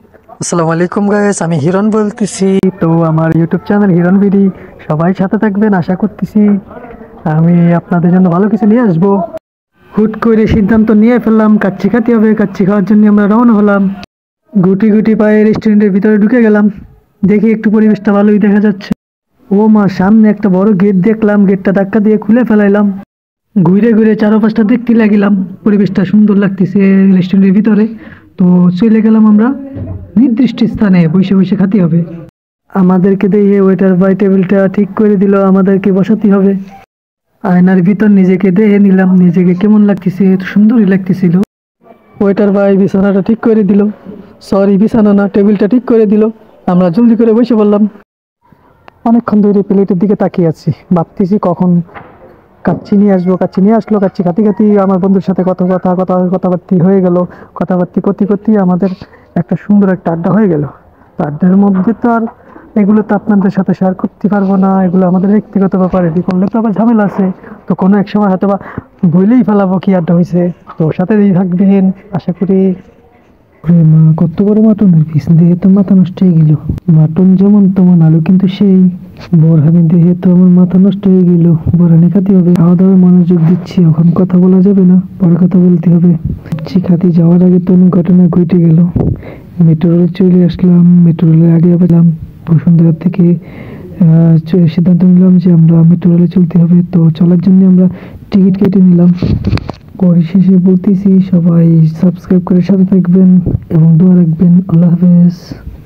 আসসালামু আলাইকুম গাইস, আমি হিরণ বলতেছি। তো আমার ইউটিউব চ্যানেল হিরণ বিডি, সবাই সাথে থাকবেন আশা করতেছি। আমি আপনাদের জন্য ভালো কিছু নিয়ে আসবো। হুট করে সিদ্ধান্ত নিয়ে ফেললাম, কাচ্চি খাতে হবে। কাচ্চি খাওয়ার জন্য আমরা রওনা হলাম। গুটি গুটি পায়ে রেস্টুরেন্টের ভিতরে ঢুকে গেলাম। দেখি একটু পরিবেশটা ভালোই দেখা যাচ্ছে। ও মা, সামনে একটা বড় গেট দেখলাম, গেটটা ধাক্কা দিয়ে খুলে ফেলাইলাম। ঘুরে ঘুরে চারপাশটা দেখতে লাগিলাম, পরিবেশটা সুন্দর লাগতেছে রেস্টুরেন্টের ভিতরে। তো চলে গেলাম আমরা নির্দিষ্ট স্থানে, বসে বসে খেতে হবে। আমাদেরকে দিয়ে ওয়েটার ভাই টেবিলটা ঠিক করে দিল, আমাদেরকে বসাতে হবে। আয়নার ভিতর নিজেকে দেখে নিলাম, নিজেকে কেমন লাগতেছে, সুন্দরই লাগতেছিল। ওয়েটার ভাই বিছানাটা ঠিক করে দিল, সরি বিছানা না, টেবিলটা ঠিক করে দিল। আমরা জলদি করে বসে পড়লাম। অনেকক্ষণ ধরে প্লেটের দিকে তাকিয়ে আছি, ভাবতেছি কখন কাচ্চি নিয়ে আসবো। কাচ্চি নিয়ে আসলো, কাচ্চি খাতি খাতি আমার বন্ধুর সাথে কথাবার্তি হয়ে গেল। কথাবার্তি করতে করতে আমাদের একটা সুন্দর একটা আড্ডা হয়ে গেল। তো আড্ডার মধ্যে তো আর এগুলো তো আপনাদের সাথে শেয়ার করতে পারবো না, এগুলো আমাদের ব্যক্তিগত ব্যাপার। এটি করলে তো আবার ঝামেলা আছে। তো কোনো এক সময় হয়তো বা বলেই ফেলাবো কি আড্ডা হয়েছে। তো সাথেই থাকবেন আশা করি। ওরে মা, কত বড় মাটনের পিস, দেহে তো মাথা নষ্ট হয়ে গেল। মাটন যেমন তেমন আলু কিন্তু সেই। বোরহানি দেহে তো আমার মাথা নষ্ট হয়ে গেল। বোরহানি খাতে হবে। খাওয়া দাওয়ায় মনোযোগ দিচ্ছি, এখন কথা বলা যাবে না, পরে কথা বলতে হবে। খাতে যাওয়ার আগে তো অনেক ঘটনা ঘটে গেল। মেট্রো রেলে চলে আসলাম, মেট্রো রেলের আগে পেলাম বসুন্ধরা থেকে। সিদ্ধান্ত নিলাম যে আমরা মেট্রো রেলে চলতে হবে। তো চলার জন্য আমরা টিকিট কেটে নিলাম। পরিশেষে বলতেছি, সবাই সাবস্ক্রাইব করে সাথে থাকবেন এবং দোয়া রাখবেন। আল্লাহ হাফেজ।